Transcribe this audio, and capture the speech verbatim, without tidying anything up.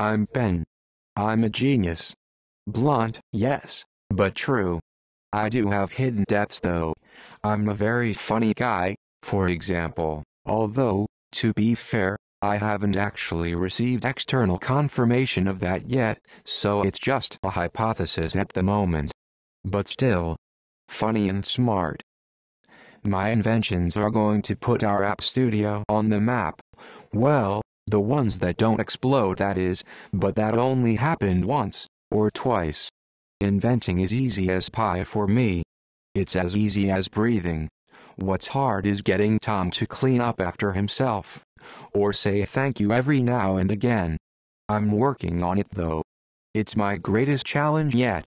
I'm Ben. I'm a genius. Blunt, yes, but true. I do have hidden depths though. I'm a very funny guy, for example, although, to be fair, I haven't actually received external confirmation of that yet, so it's just a hypothesis at the moment. But still, funny and smart. My inventions are going to put our app studio on the map. Well, the ones that don't explode, that is, but that only happened once, or twice. Inventing is easy as pie for me. It's as easy as breathing. What's hard is getting Tom to clean up after himself, or say thank you every now and again. I'm working on it though. It's my greatest challenge yet.